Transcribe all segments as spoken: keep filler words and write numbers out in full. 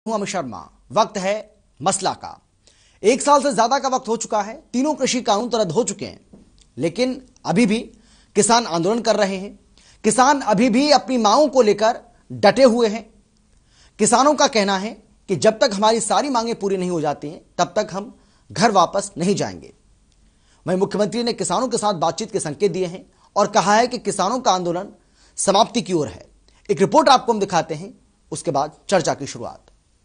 अमित शर्मा। वक्त है मसला का। एक साल से ज्यादा का वक्त हो चुका है, तीनों कृषि कानून तो रद्द हो चुके हैं, लेकिन अभी भी किसान आंदोलन कर रहे हैं। किसान अभी भी अपनी मांगों को लेकर डटे हुए हैं। किसानों का कहना है कि जब तक हमारी सारी मांगें पूरी नहीं हो जाती हैं, तब तक हम घर वापस नहीं जाएंगे। वहीं मुख्यमंत्री ने किसानों के साथ बातचीत के संकेत दिए हैं और कहा है कि किसानों का आंदोलन समाप्ति की ओर है। एक रिपोर्ट आपको हम दिखाते हैं, उसके बाद चर्चा की शुरुआत।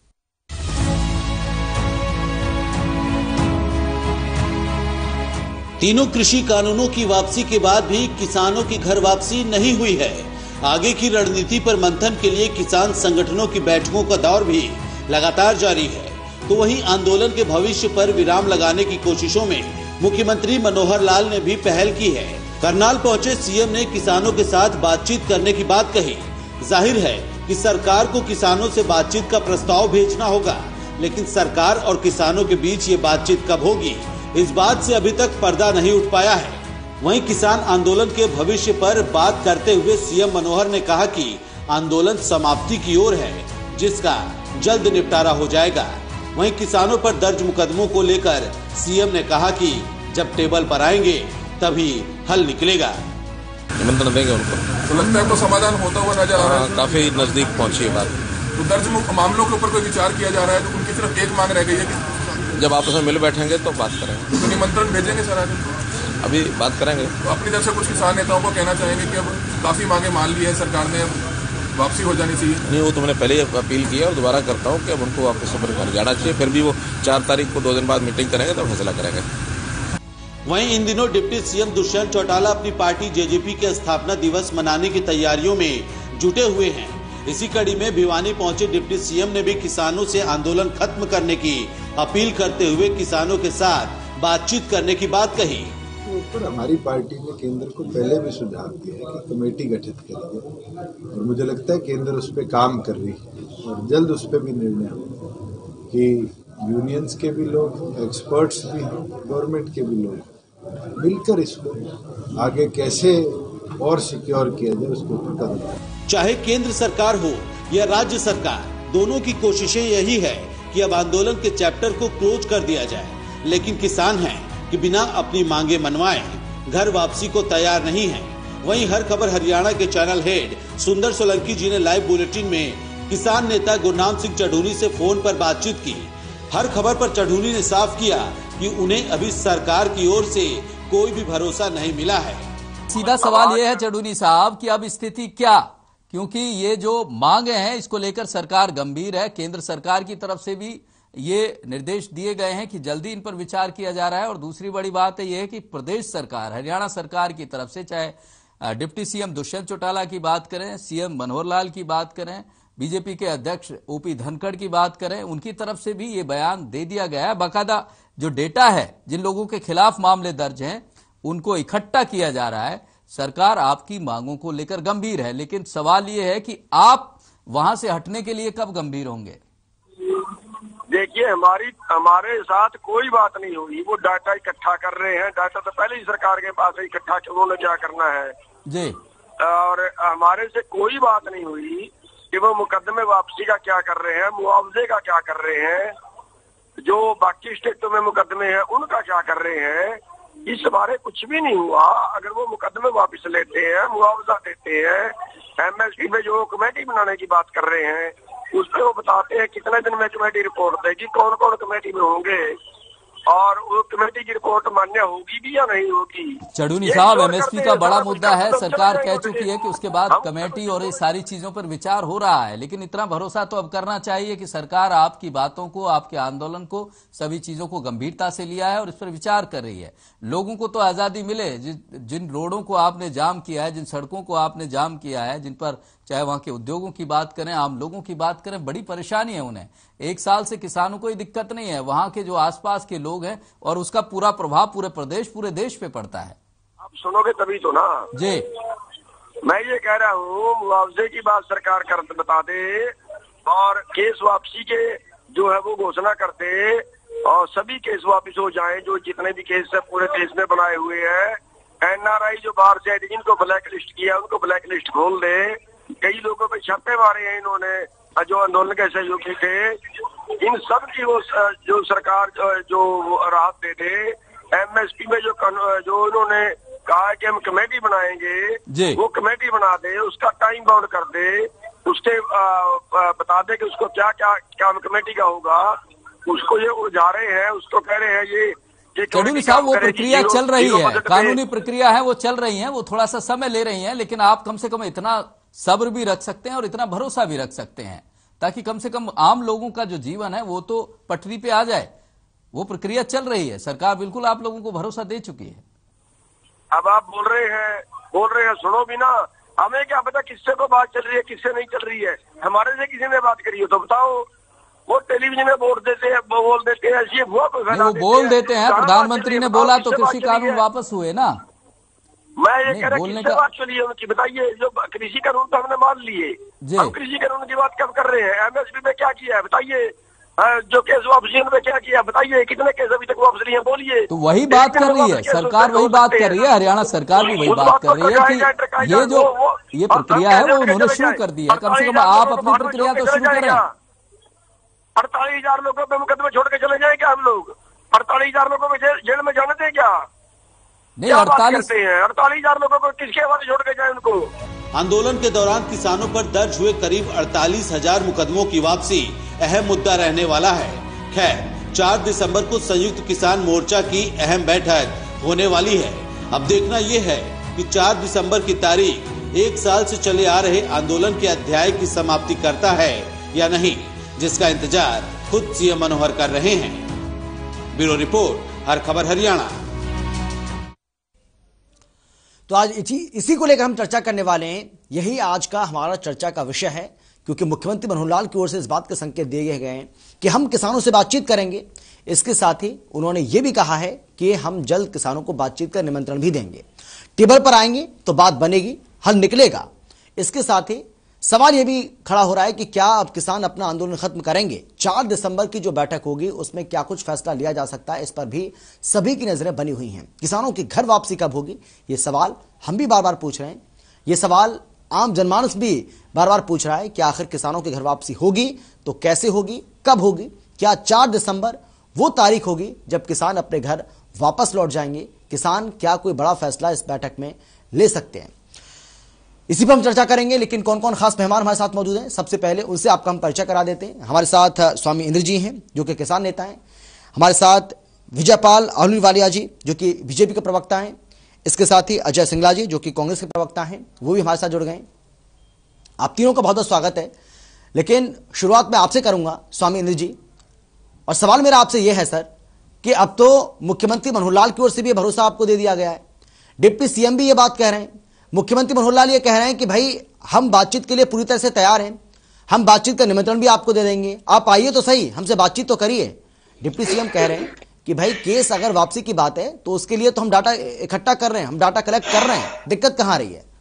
तीनों कृषि कानूनों की वापसी के बाद भी किसानों की घर वापसी नहीं हुई है। आगे की रणनीति पर मंथन के लिए किसान संगठनों की बैठकों का दौर भी लगातार जारी है। तो वहीं आंदोलन के भविष्य पर विराम लगाने की कोशिशों में मुख्यमंत्री मनोहर लाल ने भी पहल की है। करनाल पहुंचे सीएम ने किसानों के साथ बातचीत करने की बात कही। जाहिर है कि सरकार को किसानों से बातचीत का प्रस्ताव भेजना होगा, लेकिन सरकार और किसानों के बीच ये बातचीत कब होगी, इस बात से अभी तक पर्दा नहीं उठ पाया है। वहीं किसान आंदोलन के भविष्य पर बात करते हुए सीएम मनोहर ने कहा कि आंदोलन समाप्ति की ओर है, जिसका जल्द निपटारा हो जाएगा। वहीं किसानों पर दर्ज मुकदमों को लेकर सीएम ने कहा कि जब टेबल पर आएंगे तभी हल निकलेगा। निमंत्रण देंगे उनको। तो लगता है तो समाधान होता हुआ नजर आ रहा है। काफी नजदीक पहुंची है बात। तो दर्ज मामलों के ऊपर कोई विचार किया जा रहा है, तो उनकी सिर्फ एक मांग रह गई है कि जब आपस में मिल बैठेंगे तो बात करेंगे। तो निमंत्रण भेजेंगे सर आज? अभी बात करेंगे। तो अपनी तरफ से कुछ किसान नेताओं को कहना चाहेंगे कि अब काफी मांगे मान ली है सरकार ने, अब वापसी हो जानी चाहिए? नहीं, वो तो मैंने पहले ही अपील किया और दोबारा करता हूँ कि अब उनको वापस ऊपर घर जाना चाहिए। फिर भी वो चार तारीख को दो दिन बाद मीटिंग करेंगे तो फैसला करेंगे। वहीं इन दिनों डिप्टी सीएम दुष्यंत चौटाला अपनी पार्टी जेजेपी के स्थापना दिवस मनाने की तैयारियों में जुटे हुए हैं। इसी कड़ी में भिवानी पहुंचे डिप्टी सीएम ने भी किसानों से आंदोलन खत्म करने की अपील करते हुए किसानों के साथ बातचीत करने की बात कही। ऊपर हमारी पार्टी ने केंद्र को पहले भी सुझाव दिया है कि कमेटी गठित करेगी और मुझे लगता है केंद्र उस पर काम कर रही है और जल्द उस पर भी निर्णय होगा कि यूनियंस के भी लोग, एक्सपर्ट्स भी हैं, गवर्नमेंट के भी लोग मिलकर इसको आगे कैसे और सिक्योर किया जाए उसको कदम। चाहे केंद्र सरकार हो या राज्य सरकार, दोनों की कोशिशें यही है कि अब आंदोलन के चैप्टर को क्लोज कर दिया जाए, लेकिन किसान हैं कि बिना अपनी मांगे मनवाए घर वापसी को तैयार नहीं है। वहीं हर खबर हरियाणा के चैनल हेड सुंदर सोलंकी जी ने लाइव बुलेटिन में किसान नेता गुरनाम सिंह चढ़ूनी से फोन पर बातचीत की। हर खबर पर चढ़ूनी ने साफ किया कि उन्हें अभी सरकार की ओर से कोई भी भरोसा नहीं मिला है। सीधा सवाल यह है चढ़ूनी साहब कि अब स्थिति क्या, क्योंकि ये जो मांगे हैं इसको लेकर सरकार गंभीर है। केंद्र सरकार की तरफ से भी ये निर्देश दिए गए हैं कि जल्दी इन पर विचार किया जा रहा है। और दूसरी बड़ी बात है यह कि प्रदेश सरकार, हरियाणा सरकार की तरफ से, चाहे डिप्टी सीएम दुष्यंत चौटाला की बात करें, सीएम मनोहर लाल की बात करें, बीजेपी के अध्यक्ष ओपी धनखड़ की बात करें, उनकी तरफ से भी ये बयान दे दिया गया है। बाकायदा जो डेटा है, जिन लोगों के खिलाफ मामले दर्ज हैं, उनको इकट्ठा किया जा रहा है। सरकार आपकी मांगों को लेकर गंभीर है, लेकिन सवाल ये है कि आप वहां से हटने के लिए कब गंभीर होंगे? देखिए, हमारी हमारे साथ कोई बात नहीं हुई। वो डाटा इकट्ठा कर रहे हैं। डाटा तो पहले ही सरकार के पास है इकट्ठा, उन्होंने क्या करना है जी। और हमारे से कोई बात नहीं हुई कि वो मुकदमे वापसी का क्या कर रहे हैं, मुआवजे का क्या कर रहे हैं, जो बाकी स्टेटों में मुकदमे हैं उनका क्या कर रहे हैं। इस बारे कुछ भी नहीं हुआ। अगर वो मुकदमे वापस लेते हैं, मुआवजा देते हैं, एमएसपी पे जो कमेटी बनाने की बात कर रहे हैं उस पर वो बताते हैं कितने दिन में कमेटी रिपोर्ट देगी, कौन कौन कमेटी में होंगे और वो कमेटी की रिपोर्ट मान्य होगी भी या नहीं होगी। चढ़ूनी साहब, एमएसपी का बड़ा मुद्दा है। सरकार कह चुकी है कि उसके बाद कमेटी और ये सारी चीजों पर विचार हो रहा है, लेकिन इतना भरोसा तो अब करना चाहिए कि सरकार आपकी बातों को, आपके आंदोलन को, सभी चीजों को गंभीरता से लिया है और इस पर विचार कर रही है। लोगों को तो आजादी मिले। जिन रोडों को आपने जाम किया है, जिन सड़कों को आपने जाम किया है, जिन पर चाहे वहां के उद्योगों की बात करें, आम लोगों की बात करें, बड़ी परेशानी है उन्हें। एक साल से किसानों को दिक्कत नहीं है, वहां के जो आसपास के लोग हैं, और उसका पूरा प्रभाव पूरे प्रदेश, पूरे देश पे पड़ता है। आप सुनोगे तभी तो ना जी। मैं ये कह रहा हूँ, मुआवजे की बात सरकार कर बता दे और केस वापसी के जो है वो घोषणा कर दे और सभी केस वापस हो जाएं, जो जितने भी केस है पूरे देश में बनाए हुए हैं। एनआरआई जो बाहर से आए जिनको ब्लैक लिस्ट किया उनको ब्लैक लिस्ट खोल दे। कई लोगों पे छापे मारे हैं इन्होंने जो आंदोलन के सहयोगी थे, इन सब की वो जो सरकार जो राहत दे दे, एमएसपी में जो जो इन्होंने कहा है कि हम कमेटी बनाएंगे, वो कमेटी बना दे, उसका टाइम बाउंड कर दे, उसके बता दे कि उसको क्या क्या काम कमेटी का होगा। उसको ये उलझा रहे हैं, उसको कह रहे हैं ये चौधरी साहब वो प्रक्रिया चल रही है, कानूनी प्रक्रिया है, वो चल रही है, वो थोड़ा सा समय ले रही है, लेकिन आप कम से कम इतना सब्र भी रख सकते हैं और इतना भरोसा भी रख सकते हैं ताकि कम से कम आम लोगों का जो जीवन है वो तो पटरी पे आ जाए। वो प्रक्रिया चल रही है, सरकार बिल्कुल आप लोगों को भरोसा दे चुकी है। अब आप बोल रहे हैं बोल रहे हैं सुनो भी ना, हमें क्या पता किससे को बात चल रही है, किससे नहीं चल रही है। हमारे से किसी ने बात करी हो तो बताओ। वो टेलीविजन में बोल देते हैं, बोल देते हैं, ऐसी वो बोल देते हैं। प्रधानमंत्री ने बोला तो कृषि कानून वापस हुए ना। मैं ये कह रहा हूँ किससे बात चली है उनकी, बताइए। जो कृषि कानून तो हमने मान लिए, हम कृषि कानून की बात कब कर रहे हैं? एमएसपी में क्या किया है बताइए, जो केस वापसी में क्या किया बताइए, कितने केस अभी तक वापस लिए बोलिए। तो वही बात कर रही है सरकार, वही बात कर रही है, हरियाणा सरकार भी वही बात कर रही है कि ये जो ये प्रक्रिया है वो उन्होंने शुरू कर दी है। कम से कम आप अपनी प्रक्रिया तो शुरू करें। अड़तालीस हजार लोगों पे मुकदमे छोड़ के चले जाए क्या हम लोग? अड़तालीस हजार लोगों को जेल में जाने दें क्या? नहीं, अड़तालीस अड़तालीस हजार लोगों को किसके हवाले छोड़ के जाए उनको? आंदोलन के दौरान किसानों पर दर्ज हुए करीब अड़तालीस हजार मुकदमों की वापसी अहम मुद्दा रहने वाला है। खैर, चार दिसंबर को संयुक्त किसान मोर्चा की अहम बैठक होने वाली है। अब देखना यह है कि चार दिसंबर की तारीख एक साल से चले आ रहे आंदोलन के अध्याय की समाप्ति करता है या नहीं, जिसका इंतजार खुद सीएम मनोहर कर रहे हैं। ब्यूरो रिपोर्ट, हर खबर हरियाणा। तो आज इसी इसी को लेकर हम चर्चा करने वाले हैं। यही आज का हमारा चर्चा का विषय है, क्योंकि मुख्यमंत्री मनोहर लाल की ओर से इस बात के संकेत दिए गए हैं कि हम किसानों से बातचीत करेंगे। इसके साथ ही उन्होंने ये भी कहा है कि हम जल्द किसानों को बातचीत का निमंत्रण भी देंगे। टेबल पर आएंगे तो बात बनेगी, हल निकलेगा। इसके साथ ही सवाल यह भी खड़ा हो रहा है कि क्या अब किसान अपना आंदोलन खत्म करेंगे? चार दिसंबर की जो बैठक होगी उसमें क्या कुछ फैसला लिया जा सकता है, इस पर भी सभी की नजरें बनी हुई हैं। किसानों की घर वापसी कब होगी, ये सवाल हम भी बार बार पूछ रहे हैं। ये सवाल आम जनमानस भी बार बार पूछ रहा है कि आखिर किसानों की घर वापसी होगी तो कैसे होगी, कब होगी? क्या चार दिसंबर वो तारीख होगी जब किसान अपने घर वापस लौट जाएंगे? किसान क्या कोई बड़ा फैसला इस बैठक में ले सकते हैं? इसी पर हम चर्चा करेंगे। लेकिन कौन कौन खास मेहमान हमारे साथ मौजूद हैं, सबसे पहले उनसे आपका हम परिचय करा देते हैं। हमारे साथ स्वामी इंद्र जी हैं जो कि किसान नेता हैं। हमारे साथ विजयपाल आहलूवालिया जी जो कि बीजेपी के प्रवक्ता हैं। इसके साथ ही अजय सिंगला जी जो कि कांग्रेस के प्रवक्ता हैं, वो भी हमारे साथ जुड़ गए। आप तीनों का बहुत बहुत स्वागत है। लेकिन शुरुआत में आपसे करूंगा स्वामी इंद्र जी, और सवाल मेरा आपसे यह है सर कि अब तो मुख्यमंत्री मनोहर लाल की ओर से भी भरोसा आपको दे दिया गया है, डिप्टी सीएम भी ये बात कह रहे हैं, मुख्यमंत्री मनोहर लाल ये कह रहे हैं कि भाई हम बातचीत के लिए पूरी तरह से तैयार हैं, हम बातचीत का निमंत्रण भी आपको दे देंगे, आप आइए तो सही, हमसे बातचीत तो करिए। डिप्टी सीएम कह रहे हैं कि भाई केस अगर वापसी की बात है तो उसके लिए तो हम डाटा इकट्ठा कर रहे हैं, हम डाटा कलेक्ट कर रहे हैं, दिक्कत कहां रही है?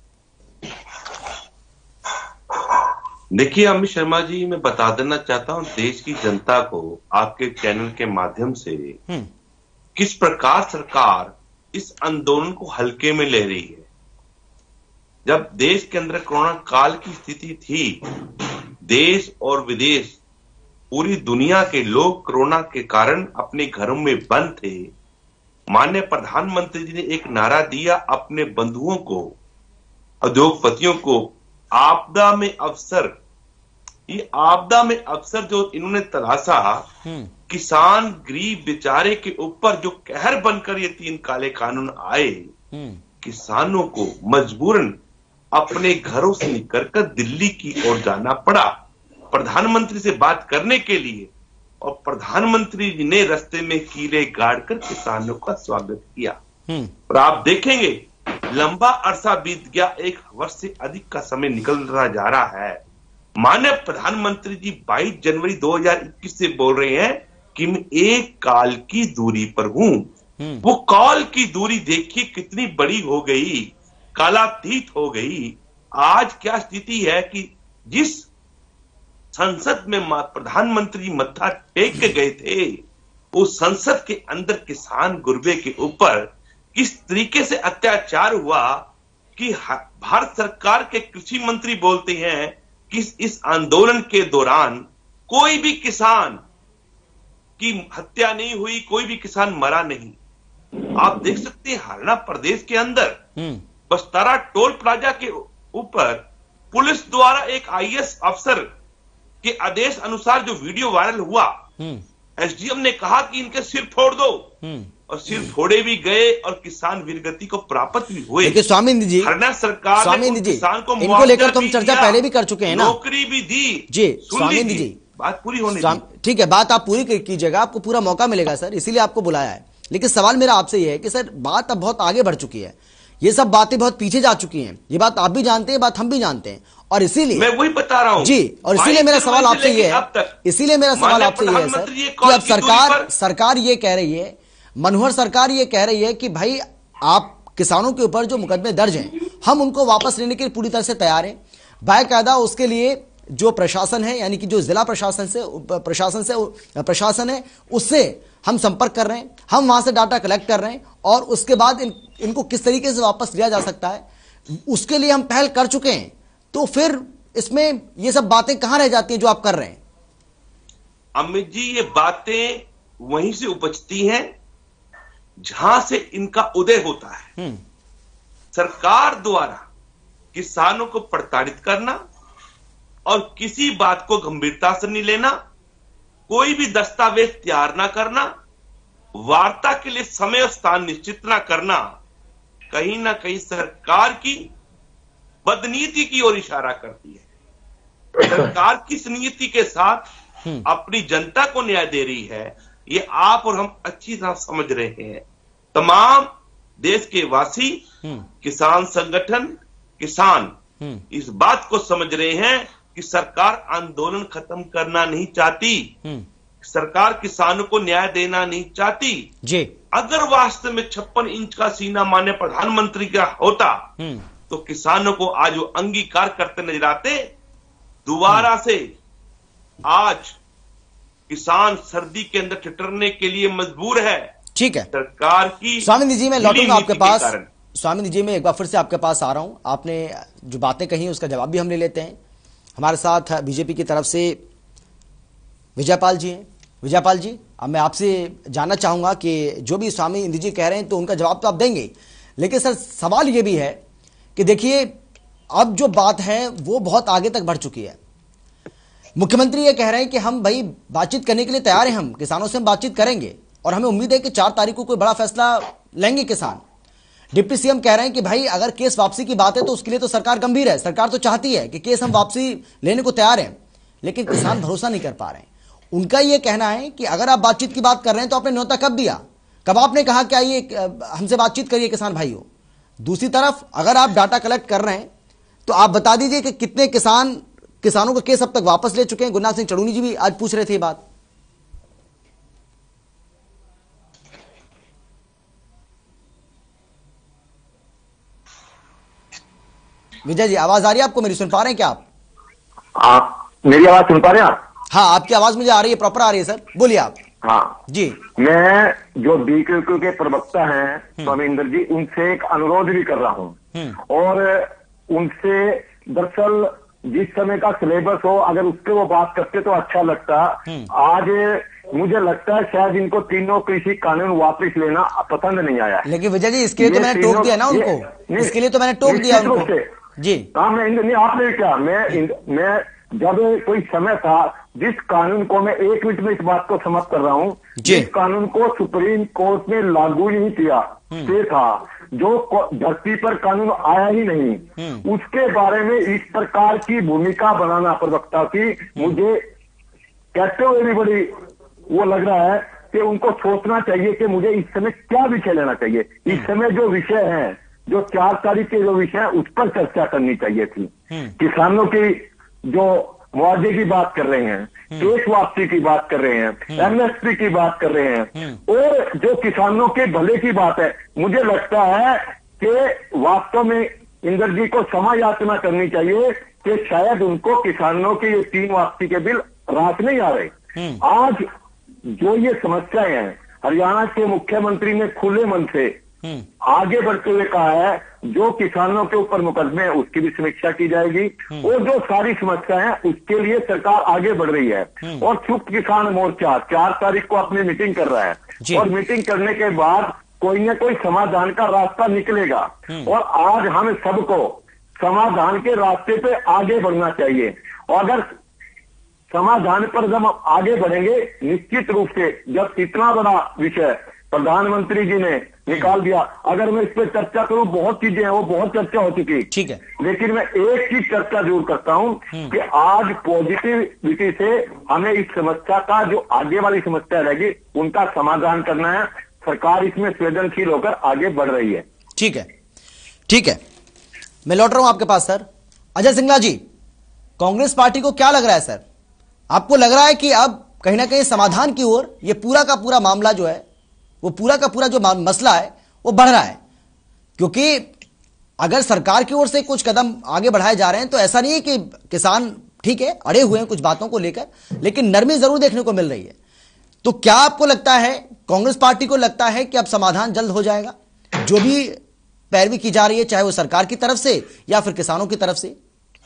देखिए अमित शर्मा जी, मैं बता देना चाहता हूं देश की जनता को आपके चैनल के माध्यम से किस प्रकार सरकार इस आंदोलन को हल्के में ले रही है। जब देश के अंदर कोरोना काल की स्थिति थी, देश और विदेश पूरी दुनिया के लोग कोरोना के कारण अपने घरों में बंद थे। माननीय प्रधानमंत्री जी ने एक नारा दिया अपने बंधुओं को, उद्योगपतियों को, आपदा में अवसर। ये आपदा में अवसर जो इन्होंने तलाशा, किसान गरीब बेचारे के ऊपर जो कहर बनकर ये तीन काले कानून आए, किसानों को मजबूरन अपने घरों से निकलकर दिल्ली की ओर जाना पड़ा प्रधानमंत्री से बात करने के लिए, और प्रधानमंत्री जी ने रास्ते में कीले गाड़कर किसानों का स्वागत किया। और आप देखेंगे लंबा अरसा बीत गया, एक वर्ष से अधिक का समय निकल रहा जा रहा है। माननीय प्रधानमंत्री जी बाईस जनवरी दो हज़ार इक्कीस से बोल रहे हैं कि मैं एक काल की दूरी पर हूं। वो काल की दूरी देखिए कितनी बड़ी हो गई, कालातीत हो गई। आज क्या स्थिति है कि जिस संसद में प्रधानमंत्री मत्था टेक के गए थे, उस संसद के अंदर किसान गुर्बे के ऊपर किस तरीके से अत्याचार हुआ कि भारत सरकार के कृषि मंत्री बोलते हैं कि इस आंदोलन के दौरान कोई भी किसान की हत्या नहीं हुई, कोई भी किसान मरा नहीं। आप देख सकते हैं हरियाणा प्रदेश के अंदर बस्तारा टोल प्लाजा के ऊपर पुलिस द्वारा एक आईएएस अफसर के आदेश अनुसार जो वीडियो वायरल हुआ, एसडीएम ने कहा कि इनके सिर फोड़ दो, और सिर फोड़े भी गए और किसान वीरगति को प्राप्त भी हुए। देखिए स्वामी जी, हरियाणा सरकार स्वामी ने जी, किसान को इनको लेकर तो हम चर्चा पहले भी कर चुके हैं ना, नौकरी भी दी जी। स्वामी जी बात पूरी होने ठीक है, बात आप पूरी कीजिएगा, आपको पूरा मौका मिलेगा सर, इसीलिए आपको बुलाया है। लेकिन सवाल मेरा आपसे यह है कि सर बात अब बहुत आगे बढ़ चुकी है, ये सब बातें बहुत पीछे जा चुकी हैं, ये बात आप भी जानते हैं, बात हम भी जानते हैं, और इसीलिए मैं वही बता रहा हूं जी। और इसीलिए मेरा सवाल आपसे ये है, इसीलिए मेरा सवाल आपसे ये है सर कि अब सरकार सरकार ये कह रही है, मनोहर सरकार ये कह रही है कि भाई आप किसानों के ऊपर जो मुकदमे दर्ज हैं हम उनको वापस लेने के लिए पूरी तरह से तैयार हैं। बाकायदा उसके लिए जो प्रशासन है, यानी कि जो जिला प्रशासन से प्रशासन से प्रशासन है उससे हम संपर्क कर रहे हैं, हम वहां से डाटा कलेक्ट कर रहे हैं, और उसके बाद इन, इनको किस तरीके से वापस लिया जा सकता है उसके लिए हम पहल कर चुके हैं। तो फिर इसमें ये सब बातें कहां रह जाती हैं जो आप कर रहे हैं? अमित जी, ये बातें वहीं से उपजती हैं जहां से इनका उदय होता है। सरकार द्वारा किसानों को प्रताड़ित करना और किसी बात को गंभीरता से नहीं लेना, कोई भी दस्तावेज तैयार ना करना, वार्ता के लिए समय और स्थान निश्चित ना करना, कहीं ना कहीं सरकार की बदनीति की ओर इशारा करती है। सरकार किस नीति के साथ अपनी जनता को न्याय दे रही है ये आप और हम अच्छी तरह समझ रहे हैं। तमाम देश के वासी, किसान संगठन, किसान इस बात को समझ रहे हैं कि सरकार आंदोलन खत्म करना नहीं चाहती, सरकार किसानों को न्याय देना नहीं चाहती जी। अगर वास्तव में छप्पन इंच का सीना मान्य प्रधानमंत्री का होता तो किसानों को आज वो अंगीकार करते नजर आते। दोबारा से आज किसान सर्दी के अंदर ठिठुरने के लिए मजबूर है। ठीक है, सरकार की स्वामी जी मैं लौटूंगा आपके पास। स्वामी जी मैं एक बार फिर से आपके पास आ रहा हूं, आपने जो बातें कही उसका जवाब भी हम ले लेते हैं। हमारे साथ बीजेपी की तरफ से विजयपाल जी हैं। विजयपाल जी, अब मैं आपसे जानना चाहूंगा कि जो भी स्वामी इंद्र जी कह रहे हैं तो उनका जवाब तो आप देंगे, लेकिन सर सवाल ये भी है कि देखिए अब जो बात है वो बहुत आगे तक बढ़ चुकी है। मुख्यमंत्री ये कह रहे हैं कि हम भाई बातचीत करने के लिए तैयार हैं, हम किसानों से हम बातचीत करेंगे और हमें उम्मीद है कि चार तारीख को कोई बड़ा फैसला लेंगे किसान। डिप्टी सीएम कह रहे हैं कि भाई अगर केस वापसी की बात है तो उसके लिए तो सरकार गंभीर है, सरकार तो चाहती है कि केस हम वापसी लेने को तैयार हैं, लेकिन किसान भरोसा नहीं कर पा रहे हैं। उनका यह कहना है कि अगर आप बातचीत की बात कर रहे हैं तो आपने न्योता कब दिया, कब आपने कहा कि आइए हमसे बातचीत करिए किसान भाइयों। दूसरी तरफ अगर आप डाटा कलेक्ट कर रहे हैं तो आप बता दीजिए कि कितने किसान किसानों का केस अब तक वापस ले चुके हैं। गुरनाथ सिंह चड़ूनी जी भी आज पूछ रहे थे ये बात। विजय जी आवाज आ रही है आपको मेरी, सुन पा रहे हैं क्या आप? हाँ, मेरी आवाज सुन पा रहे हैं आप? हाँ, आपकी आवाज मुझे आ रही है, प्रॉपर आ रही है सर, बोलिए आप। हाँ जी, मैं जो बीकेक्यू के प्रवक्ता हैं स्वामी इंद्र जी, उनसे एक अनुरोध भी कर रहा हूँ, और उनसे दरअसल जिस समय का सिलेबस हो अगर उसके वो बात करते तो अच्छा लगता। आज मुझे लगता है शायद इनको तीनों कृषि कानून वापस लेना पसंद नहीं आया। लेकिन विजय जी इसके लिए तो मैंने टोक दिया ना उनको, इसके लिए तो मैंने टोक दिया उनको जी। हाँ, मैं नहीं, आपने क्या, मैं मैं जब कोई समय था जिस कानून को, मैं एक मिनट में इस बात को समाप्त कर रहा हूँ, जिस कानून को सुप्रीम कोर्ट ने लागू नहीं किया से था, जो धरती पर कानून आया ही नहीं, उसके बारे में इस प्रकार की भूमिका बनाना प्रवक्ता की, मुझे कहते हुए भी बड़ी वो लग रहा है कि उनको सोचना चाहिए कि मुझे इस समय क्या विषय लेना चाहिए। इस समय जो विषय है, जो चार तारीख के जो विषय है उस पर चर्चा करनी चाहिए थी। किसानों की जो मुआवजे की बात कर रहे हैं, केस वापसी की बात कर रहे हैं, एमएसपी की बात कर रहे हैं, और जो किसानों के भले की बात है, मुझे लगता है कि वास्तव में इंद्र जी को क्षमा याचना करनी चाहिए कि शायद उनको किसानों के ये तीन वापसी के बिल रास नहीं आ रहे। आज जो ये समस्याएं हैं, हरियाणा के मुख्यमंत्री ने खुले मन से आगे बढ़ते हुए कहा है जो किसानों के ऊपर मुकदमे हैं उसकी भी समीक्षा की जाएगी और जो सारी समस्याएं हैं उसके लिए सरकार आगे बढ़ रही है। और संयुक्त किसान मोर्चा चार तारीख को अपनी मीटिंग कर रहा है और मीटिंग करने के बाद कोई ना कोई समाधान का रास्ता निकलेगा और आज हम सबको समाधान के रास्ते पे आगे बढ़ना चाहिए। और अगर समाधान पर जब हम आगे बढ़ेंगे निश्चित रूप से, जब इतना बड़ा विषय प्रधानमंत्री जी ने निकाल दिया, अगर मैं इस पर चर्चा करूं बहुत चीजें हैं, वो बहुत चर्चा हो चुकी, ठीक है, लेकिन मैं एक चीज चर्चा जरूर करता हूं कि आज पॉजिटिविटी से हमें इस समस्या का जो आगे वाली समस्या रहेगी उनका समाधान करना है। सरकार इसमें संवेदनशील होकर आगे बढ़ रही है। ठीक है, ठीक है, मैं लौट रहा हूं आपके पास सर। अजय सिंगला जी, कांग्रेस पार्टी को क्या लग रहा है सर? आपको लग रहा है कि अब कहीं ना कहीं समाधान की ओर ये पूरा का पूरा मामला जो है, वो पूरा का पूरा जो मसला है वो बढ़ रहा है? क्योंकि अगर सरकार की ओर से कुछ कदम आगे बढ़ाए जा रहे हैं तो ऐसा नहीं है कि किसान ठीक है अड़े हुए हैं कुछ बातों को लेकर, लेकिन नरमी जरूर देखने को मिल रही है। तो क्या आपको लगता है, कांग्रेस पार्टी को लगता है कि अब समाधान जल्द हो जाएगा, जो भी पैरवी की जा रही है चाहे वो सरकार की तरफ से या फिर किसानों की तरफ से?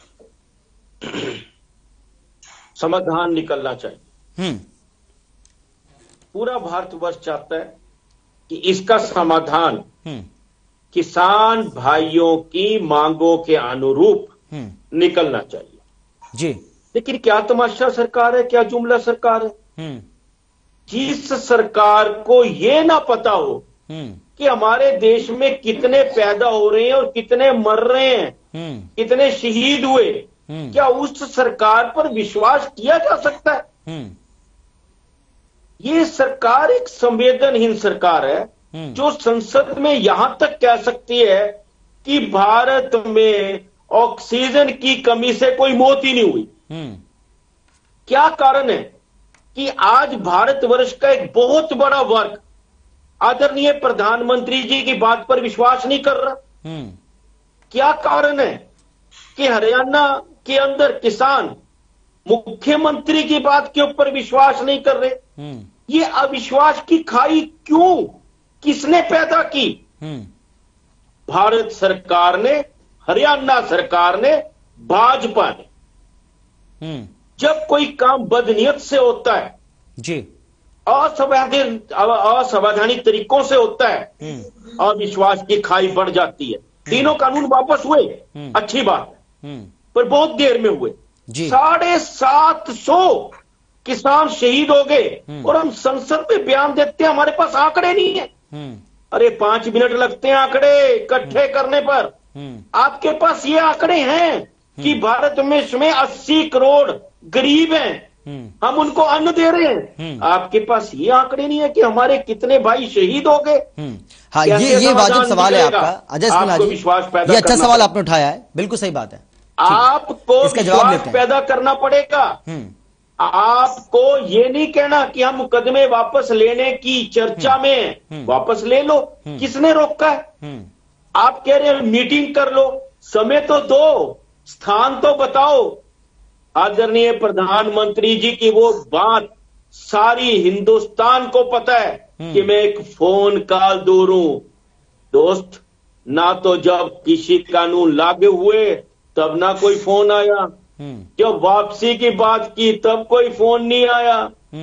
समाधान निकलना चाहिए। हम्म पूरा भारतवर्ष चाहता है कि इसका समाधान किसान भाइयों की मांगों के अनुरूप निकलना चाहिए जी। लेकिन क्या तमाशा सरकार है, क्या जुमला सरकार है। जिस सरकार को यह ना पता हो कि हमारे देश में कितने पैदा हो रहे हैं और कितने मर रहे हैं, कितने शहीद हुए, क्या उस सरकार पर विश्वास किया जा सकता है? ये सरकार एक संवेदनहीन सरकार है जो संसद में यहां तक कह सकती है कि भारत में ऑक्सीजन की कमी से कोई मौत ही नहीं हुई। क्या कारण है कि आज भारतवर्ष का एक बहुत बड़ा वर्ग आदरणीय प्रधानमंत्री जी की बात पर विश्वास नहीं कर रहा? क्या कारण है कि हरियाणा के अंदर किसान मुख्यमंत्री की बात के ऊपर विश्वास नहीं कर रहे? ये अविश्वास की खाई क्यों, किसने पैदा की? भारत सरकार ने, हरियाणा सरकार ने, भाजपा ने। जब कोई काम बदनीयत से होता है जी, असंवैधानिक असंवैधानिक तरीकों से होता है, अविश्वास की खाई बढ़ जाती है। तीनों कानून वापस हुए, अच्छी बात है, पर बहुत देर में हुए। साढ़े सात सौ किसान शहीद हो गए और हम संसद में बयान देते हैं हमारे पास आंकड़े नहीं है। अरे पांच मिनट लगते हैं आंकड़े इकट्ठे करने पर। आपके पास ये आंकड़े हैं कि भारत में इसमें अस्सी करोड़ गरीब हैं, हम उनको अन्न दे रहे हैं। आपके पास ये आंकड़े नहीं है कि हमारे कितने भाई शहीद हो गए। हाँ, ये ये वाजिब सवाल है आपका अजय सिंगला जी, ये अच्छा सवाल आपने उठाया है, बिल्कुल सही बात है। आपको विश्वास पैदा करना पड़ेगा। आपको ये नहीं कहना कि हम मुकदमे वापस लेने की चर्चा में वापस ले लो, किसने रोका है? आप कह रहे हैं मीटिंग कर लो, समय तो दो, स्थान तो बताओ। आदरणीय प्रधानमंत्री जी की वो बात सारी हिंदुस्तान को पता है कि मैं एक फोन कॉल दूर हूं। दोस्त, ना तो जब कृषि कानून लागू हुए तब ना कोई फोन आया, जब वापसी की बात की तब कोई फोन नहीं आया।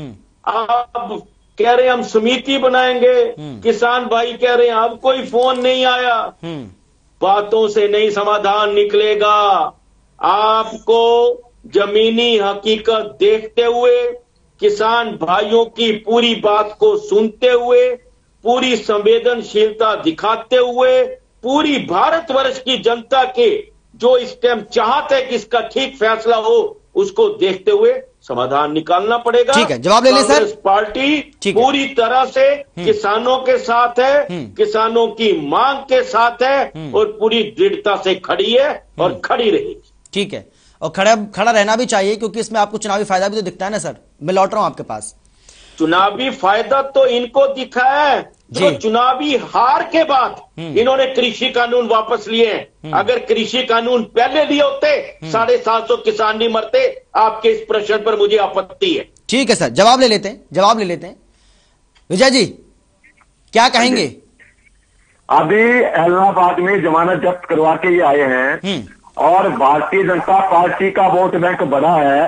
अब कह रहे हम समिति बनाएंगे, किसान भाई कह रहे हैं अब कोई फोन नहीं आया। बातों से नहीं समाधान निकलेगा। आपको जमीनी हकीकत देखते हुए, किसान भाइयों की पूरी बात को सुनते हुए, पूरी संवेदनशीलता दिखाते हुए, पूरी भारतवर्ष की जनता के जो इस टाइम चाहते हैं कि इसका ठीक फैसला हो, उसको देखते हुए समाधान निकालना पड़ेगा। ठीक है, जवाब ले ले सर। पार्टी पूरी तरह से किसानों के साथ है, किसानों की मांग के साथ है और पूरी दृढ़ता से खड़ी है और खड़ी रहेगी। ठीक है, और खड़ा खड़ा रहना भी चाहिए क्योंकि इसमें आपको चुनावी फायदा भी तो दिखता है ना सर। मैं लौट रहा हूं आपके पास। चुनावी फायदा तो इनको दिखा है जो चुनावी हार के बाद इन्होंने कृषि कानून वापस लिए हैं। अगर कृषि कानून पहले लिए होते साढ़े सात सौ किसान नहीं मरते। आपके इस प्रश्न पर मुझे आपत्ति है। ठीक है सर, जवाब ले लेते हैं, जवाब ले लेते हैं। विजय जी क्या कहेंगे? अभी इलाहाबाद में जमानत जब्त करवा के ये आए हैं और भारतीय जनता पार्टी का वोट बैंक बढ़ा है।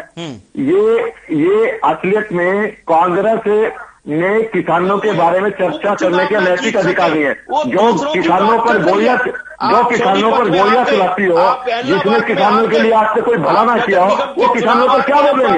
ये ये असलियत में कांग्रेस ने किसानों के बारे में चर्चा करने के नैतिक अधिकार नहीं है। जो किसानों पर गोलियां जो किसानों पर गोलियां चलाती हो, जिसने किसानों के लिए आज से कोई भला ना किया हो, वो किसानों पर क्या बोलेंगे?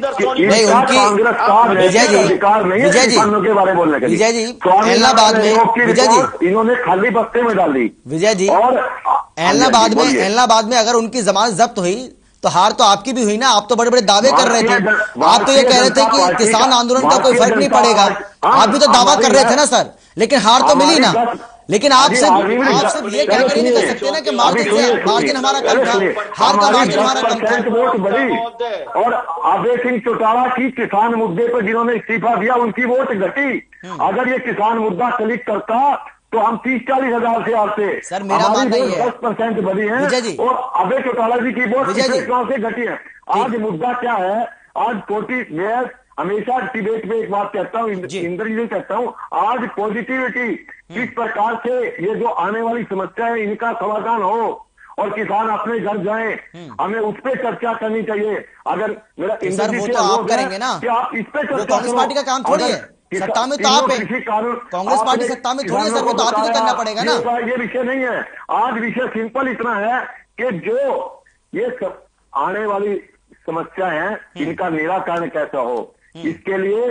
इसका कांग्रेस का नैतिक अधिकार नहीं है किसानों के बारे में बोलने के लिए। विजय जी, इलाहाबाद में विजय जी इन्होंने खाली बस्ते में डाली। विजय जी, और इलाहाबाद में इलाहाबाद में अगर उनकी जमानत जब्त हुई तो हार तो आपकी भी हुई ना। आप तो बड़े बड़े दावे कर रहे थे, आप तो ये कह रहे थे कि किसान आंदोलन का कोई फर्क नहीं पड़ेगा, आप भी तो दावा कर रहे थे ना सर, लेकिन हार तो मिली ना। लेकिन आप सिर्फ आप सिर्फ ये कहकर नहीं कर सकते ना कि मार्जिन से मार्जिन हमारा कम था, हार का मार्जिन हमारा कम था। वोट बढ़ी और अभय सिंह चौटाला की किसान मुद्दे पर जिन्होंने इस्तीफा दिया उनकी वोट घटी। अगर ये किसान मुद्दा क्लिक करता तो हम तीस चालीस हजार से आते। सर मेरा मानना ये है दस परसेंट बढ़ी है और अभय चौटाला जी की वोट से घटी है। आज मुद्दा क्या है? आज पोटी मैं हमेशा डिबेट में एक बात कहता हूँ, इंद्र जी कहता हूँ, आज पॉजिटिविटी किस प्रकार से ये जो आने वाली समस्या है इनका समाधान हो और किसान अपने घर जाएं, हमें उस पर चर्चा करनी चाहिए। अगर मेरा सर वो तो आप करेंगे ना, कि आप इस पे चर्चा, कांग्रेस पार्टी का काम थोड़ी है, सत्ता में तो आप है, कांग्रेस पार्टी सत्ता में थोड़ी है सर, वो तो आप ही को करना पड़ेगा ना। ये विषय नहीं है, आज विषय सिंपल इतना है कि जो ये सब आने वाली समस्या है इनका निराकरण कैसा हो, इसके लिए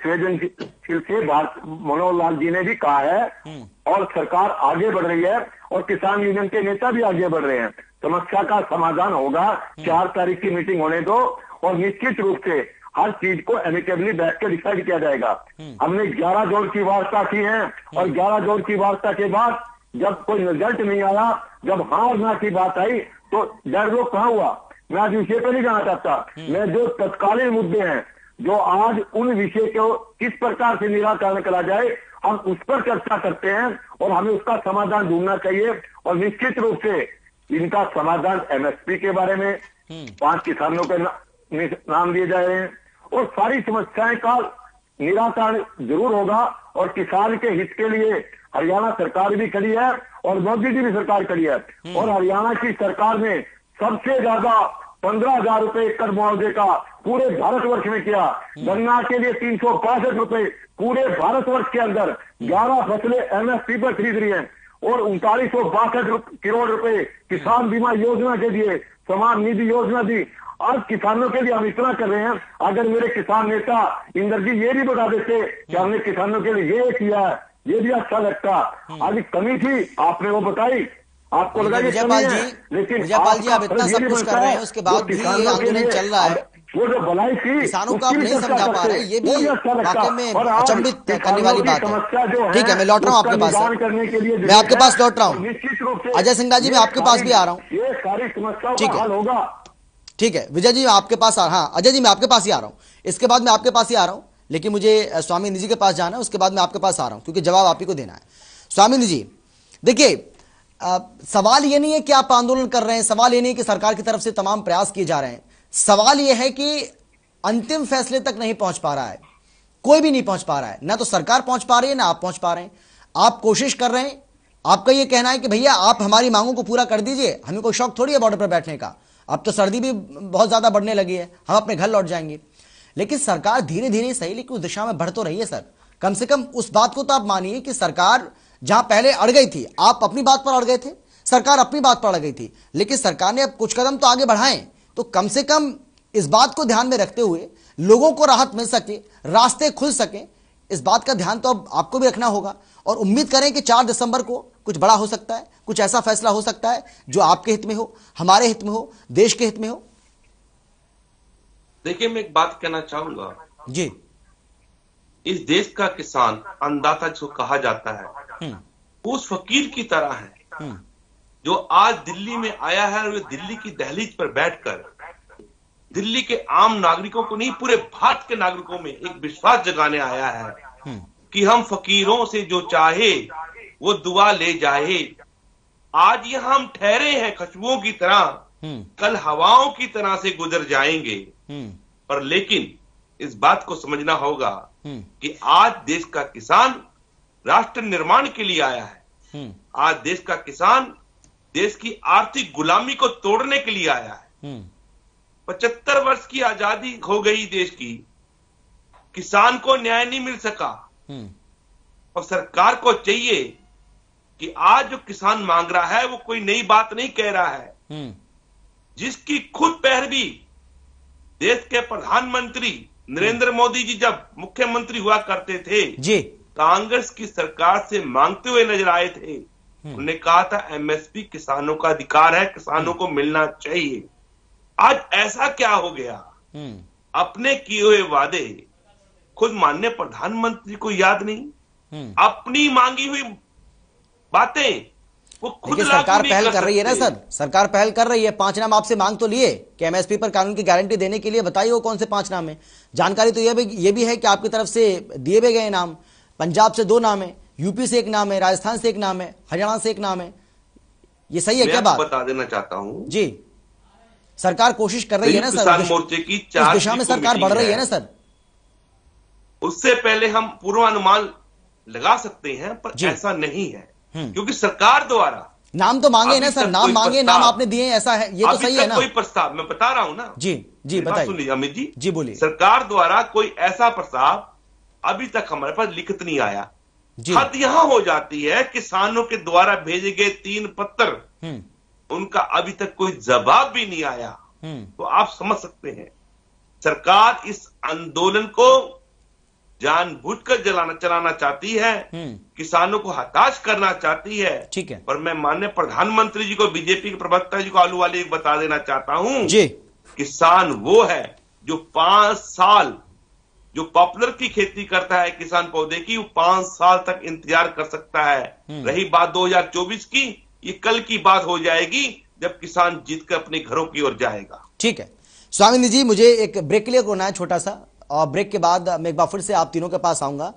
सृजनशील से मनोहर लाल जी ने भी कहा है और सरकार आगे बढ़ रही है और किसान यूनियन के नेता भी आगे बढ़ रहे हैं। समस्या का समाधान होगा, चार तारीख की मीटिंग होने दो और निश्चित रूप से हर चीज को एमिकेबली बैठ कर डिसाइड किया जाएगा। हमने ग्यारह जोड़ की वार्ता की है और ग्यारह जोड़ की वार्ता के बाद जब कोई रिजल्ट नहीं आया, जब हार ना की बात आई तो डर लोग कहाँ हुआ। मैं आज विषय पर नहीं जाना चाहता, मैं जो तत्कालीन मुद्दे हैं, जो आज उन विषय को किस प्रकार से निराकरण करा जाए हम उस पर चर्चा करते हैं और हमें उसका समाधान ढूंढना चाहिए। और निश्चित रूप से इनका समाधान एमएसपी के बारे में पांच किसानों के ना, नाम दिए जा रहे हैं और सारी समस्याएं का निराकरण जरूर होगा। और किसान के हित के लिए हरियाणा सरकार भी खड़ी है और मोदी जी भी सरकार खड़ी है और हरियाणा की सरकार ने सबसे ज्यादा पंद्रह हजार रुपए एकड़ मुआवजे का पूरे भारतवर्ष में किया। गन्ना के लिए तीन सौ बासठ रुपए पूरे भारतवर्ष के अंदर ग्यारह फसलें एमएसपी पर खरीद रही हैं और उनतालीस सौ बासठ करोड़ रुपए किसान बीमा योजना के दिए, समान निधि योजना दी। आज किसानों के लिए हम इतना कर रहे हैं, अगर मेरे किसान नेता इंदर जी ये भी बता देते कि हमने किसानों के लिए ये किया, ये भी अच्छा लगता। आज कमी थी आपने वो बताई, आपको लगा विजयपाल जी, लेकिन विजयपाल जी आप इतना सब कुछ कर रहे हैं उसके बाद भी ये आंदोलन चल रहा है, वो जो भलाई थी किसानों को आप नहीं समझा पा रहे, ये भी वाकई में अचंभित करने वाली बात है। ठीक है, मैं लौट रहा हूँ आपके पास, मैं आपके पास लौट रहा हूँ। अजय सिंघा जी मैं आपके पास भी आ रहा हूँ। ये सारी समस्या का हल होगा। ठीक है विजय जी, मैं आपके पास आ हाँ अजय जी मैं आपके पास ही आ रहा हूँ, इसके बाद मैं आपके पास ही आ रहा हूँ, लेकिन मुझे स्वामी निधि के पास जाना है, उसके बाद मैं आपके पास आ रहा हूँ क्योंकि जवाब आप ही को देना है। स्वामी निधि देखिए, आ, सवाल ये नहीं है कि आप आंदोलन कर रहे हैं, सवाल ये नहीं है कि सरकार की तरफ से तमाम प्रयास किए जा रहे हैं, सवाल ये है कि अंतिम फैसले तक नहीं पहुंच पा रहा है, कोई भी नहीं पहुंच पा रहा है, ना तो सरकार पहुंच पा रही है ना आप पहुंच पा रहे हैं। आप कोशिश कर रहे हैं, आपका ये कहना है कि भैया आप हमारी मांगों को पूरा कर दीजिए, हमें कोई शौक थोड़ी है बॉर्डर पर बैठने का, अब तो सर्दी भी बहुत ज्यादा बढ़ने लगी है, हम अपने घर लौट जाएंगे। लेकिन सरकार धीरे धीरे सही लेकिन उस दिशा में बढ़ तो रही है सर। कम से कम उस बात को तो आप मानिए कि सरकार जहां पहले अड़ गई थी, आप अपनी बात पर अड़ गए थे, सरकार अपनी बात पर अड़ गई थी, लेकिन सरकार ने अब कुछ कदम तो आगे बढ़ाए, तो कम से कम इस बात को ध्यान में रखते हुए लोगों को राहत मिल सके, रास्ते खुल सके, इस बात का ध्यान तो अब आपको भी रखना होगा। और उम्मीद करें कि चार दिसंबर को कुछ बड़ा हो सकता है, कुछ ऐसा फैसला हो सकता है जो आपके हित में हो, हमारे हित में हो, देश के हित में हो। देखिए, मैं एक बात कहना चाहूंगा जी, इस देश का किसान अन्नदाता जिसको कहा जाता है, उस फकीर की तरह है जो आज दिल्ली में आया है और दिल्ली की दहलीज पर बैठकर दिल्ली के आम नागरिकों को नहीं, पूरे भारत के नागरिकों में एक विश्वास जगाने आया है कि हम फकीरों से जो चाहे वो दुआ ले जाए। आज यहां हम ठहरे हैं खुशबुओं की तरह, कल हवाओं की तरह से गुजर जाएंगे। पर लेकिन इस बात को समझना होगा कि आज देश का किसान राष्ट्र निर्माण के लिए आया है, आज देश का किसान देश की आर्थिक गुलामी को तोड़ने के लिए आया है। पचहत्तर वर्ष की आजादी हो गई देश की, किसान को न्याय नहीं मिल सका और सरकार को चाहिए कि आज जो किसान मांग रहा है वो कोई नई बात नहीं कह रहा है, जिसकी खुद पैरवी देश के प्रधानमंत्री नरेंद्र मोदी जी जब मुख्यमंत्री हुआ करते थे जी, कांग्रेस की सरकार से मांगते हुए नजर आए थे। उन्होंने कहा था एमएसपी किसानों का अधिकार है, किसानों को मिलना चाहिए। आज ऐसा क्या हो गया, अपने किए हुए वादे खुद माननीय प्रधानमंत्री को याद नहीं, अपनी मांगी हुई बातें वो खुद सरकार पहल कर रही है ना सर, सरकार पहल कर रही है। पांच नाम आपसे मांग तो लिए कि एमएसपी पर कानून की गारंटी देने के लिए, बताइए वो कौन से पांच नाम है। जानकारी तो ये भी ये भी है कि आपकी तरफ से दिए भी गए नाम, पंजाब से दो नाम है, यूपी से एक नाम है, राजस्थान से एक नाम है, हरियाणा से एक नाम है। ये सही है क्या बात? बता देना चाहता हूं जी, सरकार कोशिश कर रही है ना सर, मोर्चे की इस दिशा में सरकार बढ़ रही है ना सर। उससे पहले हम पूर्वानुमान लगा सकते हैं, पर ऐसा नहीं है क्योंकि सरकार द्वारा नाम तो मांगे ना सर, नाम मांगे, नाम आपने दिए, ऐसा है, ये तो सही है ना। कोई प्रस्ताव मैं बता रहा हूं ना जी जी बताइए। सुनिए अमित जी जी बोलिए। सरकार द्वारा कोई ऐसा प्रस्ताव अभी तक हमारे पास लिखित नहीं आया। हद यहां हो जाती है, किसानों के द्वारा भेजे गए तीन पत्र, उनका अभी तक कोई जवाब भी नहीं आया। तो आप समझ सकते हैं सरकार इस आंदोलन को जानबूझकर जलाना चलाना चाहती है, किसानों को हताश करना चाहती है। ठीक है, पर मैं माननीय प्रधानमंत्री जी को, बीजेपी के प्रवक्ता जी को आलू वाली एक बता देना चाहता हूं जी, किसान वो है जो पांच साल जो पॉपुलर की खेती करता है किसान पौधे की, वो पांच साल तक इंतजार कर सकता है। रही बात दो हज़ार चौबीस की, ये कल की बात हो जाएगी जब किसान जीत कर अपने घरों की ओर जाएगा। ठीक है स्वामी जी, मुझे एक ब्रेक के लिए करना है छोटा सा, और ब्रेक के बाद मैं एक बार फिर से आप तीनों के पास आऊंगा।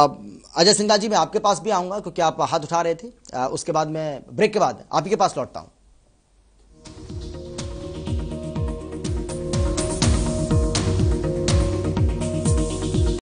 अजय सिंघा जी, मैं आपके पास भी आऊंगा क्योंकि आप हाथ उठा रहे थे। आ, उसके बाद मैं ब्रेक के बाद आप ही के पास लौटता हूं।